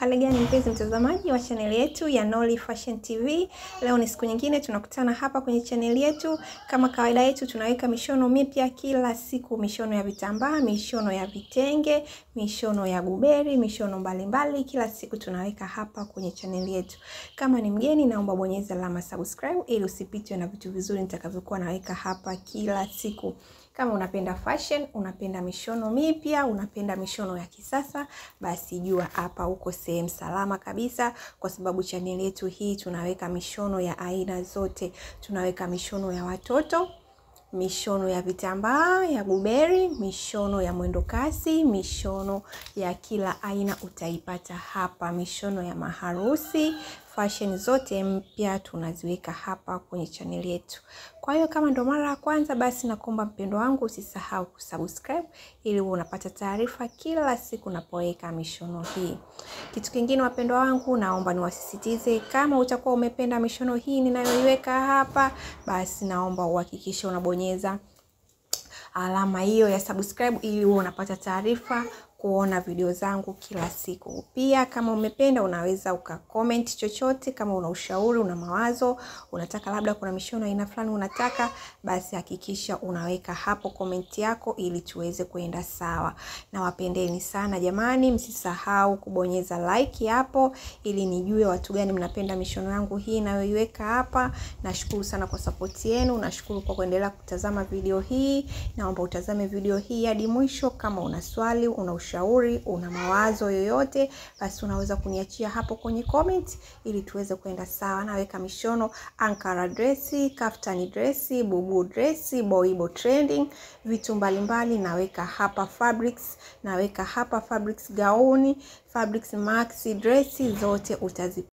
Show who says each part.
Speaker 1: Hali gani mpenzi mtazamaji wa channel yetu ya Noli Fashion TV. Leo ni siku nyingine tunakutana hapa kwenye channel yetu. Kama kawaida yetu tunaweka mishono mipya kila siku, mishono ya vitambaa, mishono ya vitenge, mishono ya guberi, mishono mbalimbali kila siku tunaweka hapa kwenye channel yetu. Kama ni mgeni naomba bonyeza alama subscribe ili usipitwe na vitu vizuri nitakavyokuwa naweka hapa kila siku. Kama unapenda fashion, unapenda mishono mipya, unapenda mishono ya kisasa, basi jua hapa uko sehemu salama kabisa, kwa sababu channel yetu hii tunaweka mishono ya aina zote. Tunaweka mishono ya watoto, mishono ya vitambaa, ya guberi, mishono ya mwendo kasi, mishono ya kila aina utaipata hapa, mishono ya maharusi. Fashion zote mpya tunaziweka hapa kwenye channel yetu. Kwa hiyo kama ndo mara ya kwanza, basi nakuomba mpendo wangu usisahau kusubscribe ili uwe unapata taarifa kila siku napoweka mishono hii. Kitu kingine wapendo wangu, naomba niwasisitize, kama utakuwa umependa mishono hii ninayoiweka hapa, basi naomba uhakikishe unabonyeza alama hiyo ya subscribe ili uwe unapata taarifa kuona video zangu kila siku. Pia kama umependa unaweza ukacomment chochote, kama una ushauri, una mawazo, unataka labda kuna mishono aina fulani unataka, basi hakikisha unaweka hapo comment yako ili tuweze kuenda sawa. Na wapendeni sana jamani, msisahau kubonyeza like hapo ili nijue watu gani mnapenda mishono yangu hii nayoiweka hapa. Nashukuru sana kwa support yenu, nashukuru kwa kuendelea kutazama video hii. Naomba utazame video hii hadi mwisho. Kama una swali, una ushauri, una mawazo yoyote, basi unaweza kuniachia hapo kwenye comment ili tuweze kwenda sawa. Naweka mishono Ankara dress, kaftani dress, Bubu dress, boibo trending, vitu mbalimbali naweka hapa, fabrics naweka hapa, fabrics gauni, fabrics maxi dress, zote utazipata